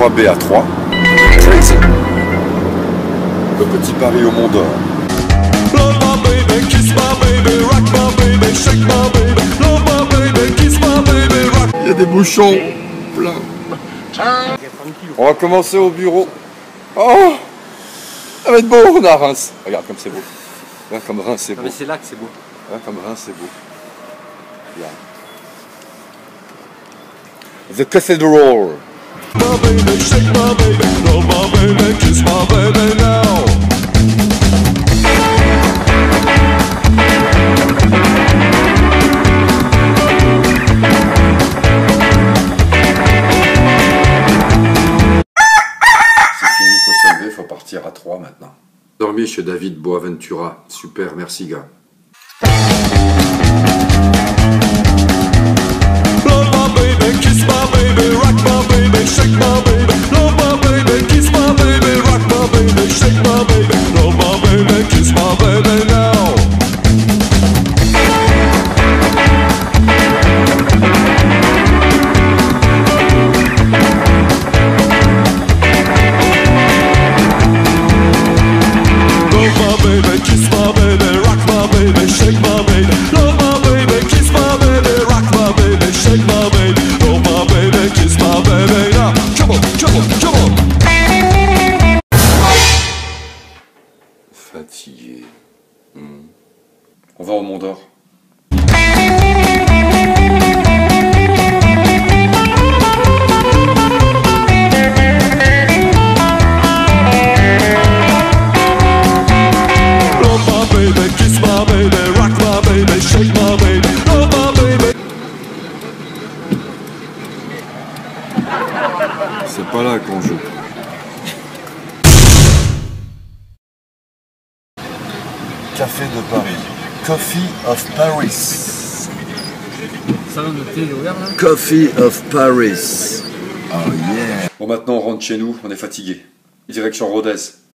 B à 3. Crazy. Le petit pari au Mont d'Or. Il y a des bouchons plein. On va commencer au bureau. Oh, ça va être beau, on a Reims. Regarde comme c'est beau. Regarde comme Reims c'est beau. Mais c'est là que c'est beau. Regarde comme Reims c'est beau. Regarde. The Cathedral. Il faut partir à 3 maintenant. Dormi chez David Boaventura. Super, merci gars. Fatigué. On va au Mont d'Or. C'est pas là qu'on joue. Café de Paris. Coffee of Paris. Salon de thé ouvert là. Coffee of Paris. Oh yeah. Bon, maintenant on rentre chez nous, on est fatigué. Direction Rodez.